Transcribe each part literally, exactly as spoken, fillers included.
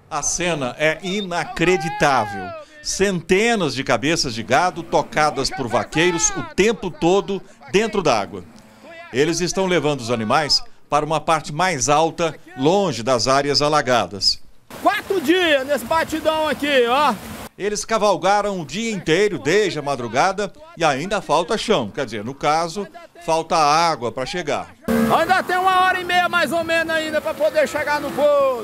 A cena é inacreditável. Centenas de cabeças de gado tocadas por vaqueiros o tempo todo dentro d'água. Eles estão levando os animais para uma parte mais alta, longe das áreas alagadas. Quatro dias nesse batidão aqui, ó. Eles cavalgaram o dia inteiro, desde a madrugada, e ainda falta chão. Quer dizer, no caso, falta água para chegar. Ainda tem uma hora e meia mais ou menos ainda para poder chegar no poço.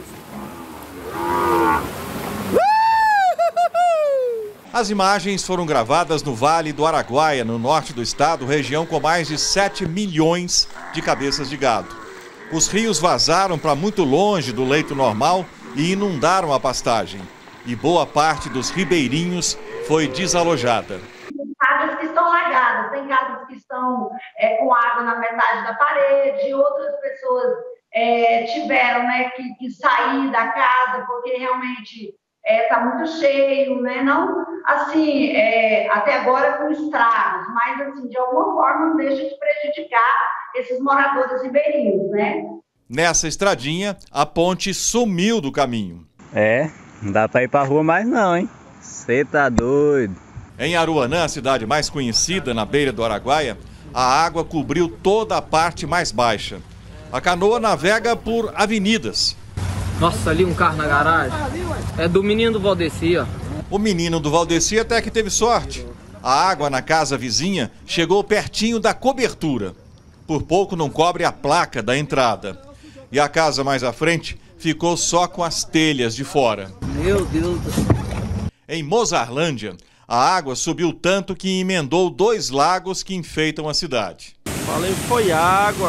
As imagens foram gravadas no Vale do Araguaia, no norte do estado, região com mais de sete milhões de cabeças de gado. Os rios vazaram para muito longe do leito normal e inundaram a pastagem. E boa parte dos ribeirinhos foi desalojada. Tem casas que estão lagadas, tem casas que estão é, com água na metade da parede, outras pessoas é, tiveram né, que, que sair da casa porque realmente está é, muito cheio, né? Não assim, é, até agora com estragos, mas assim, de alguma forma não deixa de prejudicar esses moradores ribeirinhos, né? Nessa estradinha, a ponte sumiu do caminho. É, não dá para ir para rua mais não, hein? Você tá doido. Em Aruanã, a cidade mais conhecida na beira do Araguaia, a água cobriu toda a parte mais baixa. A canoa navega por avenidas. Nossa, ali um carro na garagem. É do menino do Valdeci, ó. O menino do Valdeci até que teve sorte. A água na casa vizinha chegou pertinho da cobertura. Por pouco não cobre a placa da entrada. E a casa mais à frente ficou só com as telhas de fora. Meu Deus do céu. Em Mozarlândia, a água subiu tanto que emendou dois lagos que enfeitam a cidade. Falei que foi água.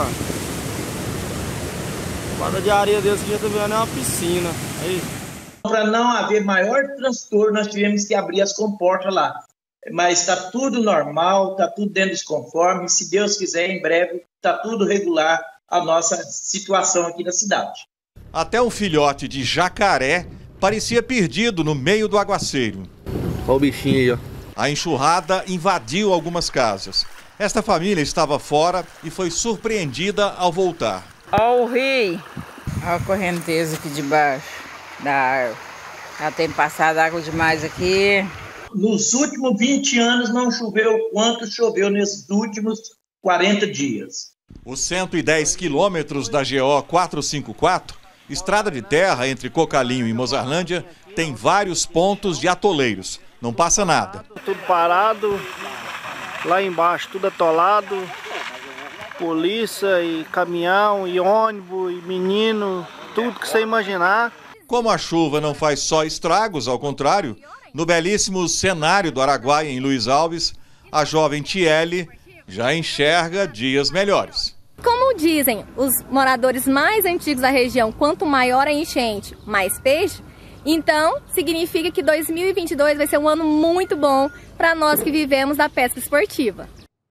Quadra de areia desse que já tá virando é uma piscina. Para não haver maior transtorno, nós tivemos que abrir as comportas lá. Mas está tudo normal, está tudo dentro dos conformes. Se Deus quiser, em breve, está tudo regular a nossa situação aqui na cidade. Até um filhote de jacaré parecia perdido no meio do aguaceiro. Olha o bichinho aí, ó. A enxurrada invadiu algumas casas. Esta família estava fora e foi surpreendida ao voltar. Olha o rio. Olha a correnteza aqui debaixo da árvore. Já tem passado água demais aqui. Nos últimos vinte anos não choveu quanto choveu nesses últimos quarenta dias. Os cento e dez quilômetros da G O quatrocentos e cinquenta e quatro, estrada de terra entre Cocalinho e Mozarlândia, tem vários pontos de atoleiros. Não passa nada. Tudo parado, lá embaixo tudo atolado. Polícia e caminhão e ônibus e menino, tudo que você imaginar. Como a chuva não faz só estragos, ao contrário, no belíssimo cenário do Araguaia, em Luiz Alves, a jovem Tiele já enxerga dias melhores. Como dizem os moradores mais antigos da região, quanto maior a enchente, mais peixe, então significa que dois mil e vinte e dois vai ser um ano muito bom para nós que vivemos da pesca esportiva.